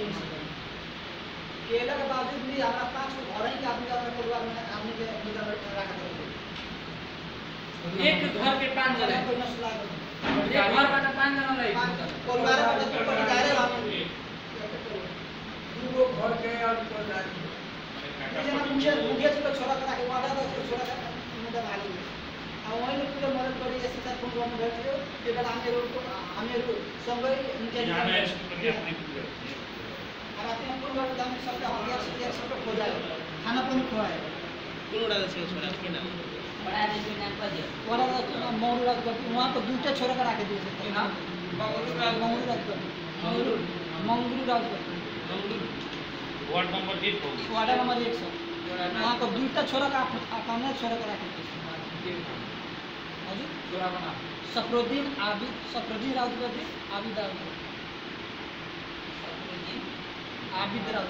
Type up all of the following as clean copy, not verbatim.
केला के बावजूद भी हमारा 5 घर ही के आदमी अपने परिवार में आदमी के मिला रखा एक घर के 5 जना कोई मसला नहीं एक घर बाटा 5 जना लाई परिवार में तो कोई दायरे हम दो घर के और परिवार जना मुझे तो छोड़ा करा के वादा तो छोड़ा करा मुझे भागी अब वही लोग पूरा मदद करी ऐसे साथ फोन में बैठे के बाद हमें संगे उनके रात में फोन कर दाम सबका हथियार सब खो जाए खाना पानी खवाए कोन डाल से छोड़ा के नाम बड़ा आदमी नाम पर दिया बड़ा मौरू रात कर वहां पर दूसरे छोरा करा के दिए थे ना मंगरू रात कर वार्ड नंबर 1 वार्ड नंबर 100 वहां पर दूसरा छोरा का अपना छोरा करा के हाजी छोरा बना सफरुद्दीन राउत आबिद राउत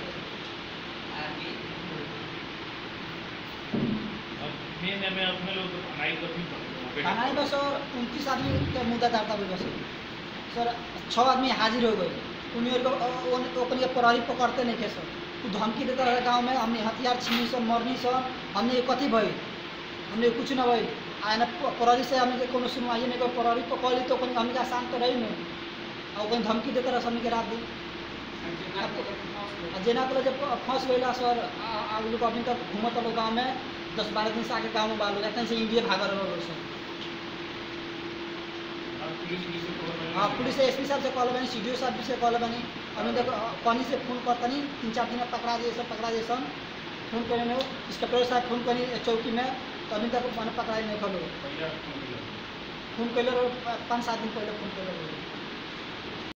मेन में अपने लोग बनाई तो ठीक खानाई बस और 29 आदमी के मुद्दा दाता भी बस सर 6 आदमी हाजिर हो गए उन्हीं को ओकनी प्रहरी पकड़ते नहीं के सर धमकी देता रहे गांव में हमने हथियार छीनी सब मरनी सब हमने कथी भई हमने कुछ न भई आने प्रहरी से हमने कोनो सुनवाई नहीं को प्रहरी पकड़ ली तो हमने आसान तो रही नहीं और धमकी देता रहे हमने के रात दिन जेना को जब फंस गया सर लोग अभी तक घूमत लोग गाँव में 10-12 दिन से आके गाँव में बालू रहते हैं इंडिया भागा रहे लोग सब हाँ पुलिस एसपी साहब से कॉल बनी CDO साहब से कॉल बनी अभी तक पानी से फोन करता नहीं 3-4 दिन में पकड़ा दिए सब फोन करने में इंस्पेक्टर साहब फोन करी चौकी में तो अभी तक मैंने पकड़ा नहीं खलो फोन कर 5-7 दिन पहले फोन कर